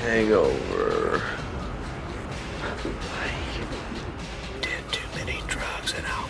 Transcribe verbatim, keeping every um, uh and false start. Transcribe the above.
hangover. I did too many drugs and alcohol.